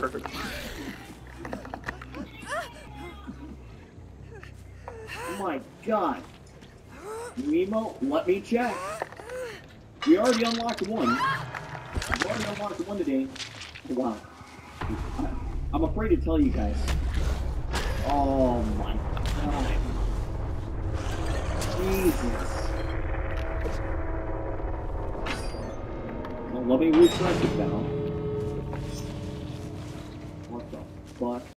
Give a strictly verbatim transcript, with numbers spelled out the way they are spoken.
perfect. Oh my god. Nemo, let me check. We already unlocked one. We already unlocked one today. Wow. I, I'm afraid to tell you guys. Oh my god. Jesus. Well, let me refresh it now. What the fuck?